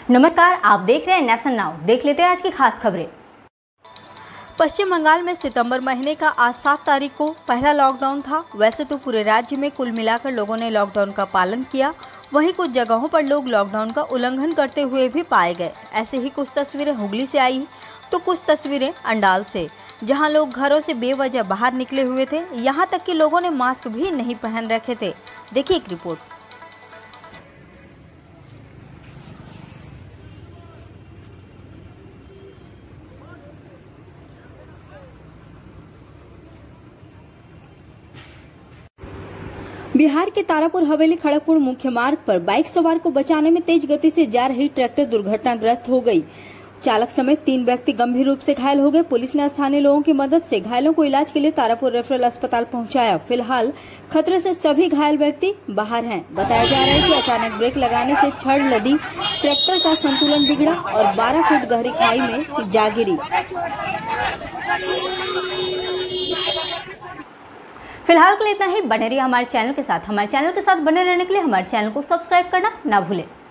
नमस्कार, आप देख रहे हैं नेशन नाउ। देख लेते हैं आज की खास खबरें। पश्चिम बंगाल में सितंबर महीने का आज 7 तारीख को पहला लॉकडाउन था। वैसे तो पूरे राज्य में कुल मिलाकर लोगों ने लॉकडाउन का पालन किया, वहीं कुछ जगहों पर लोग लॉकडाउन का उल्लंघन करते हुए भी पाए गए। ऐसे ही कुछ तस्वीरें हुगली से आई तो कुछ तस्वीरें अंडाल से, जहां लोग घरों से बेवजह बाहर निकले हुए थे। यहां तक कि लोगों ने मास्क भी नहीं पहन रखे थे। देखिए एक रिपोर्ट। बिहार के तारापुर हवेली खड़गपुर मुख्य मार्ग पर बाइक सवार को बचाने में तेज गति से जा रही ट्रैक्टर दुर्घटनाग्रस्त हो गई। चालक समेत 3 व्यक्ति गंभीर रूप से घायल हो गए। पुलिस ने स्थानीय लोगों की मदद से घायलों को इलाज के लिए तारापुर रेफरल अस्पताल पहुंचाया। फिलहाल खतरे से सभी घायल व्यक्ति बाहर हैं। बताया जा रहा है कि अचानक ब्रेक लगाने से छड़ लदी ट्रैक्टर का संतुलन बिगड़ा और 12 फुट गहरी खाई में जा गिरी। फिलहाल के लिए इतना ही। बने रहिए हमारे चैनल के साथ। हमारे चैनल के साथ बने रहने के लिए हमारे चैनल को सब्सक्राइब करना ना भूलें।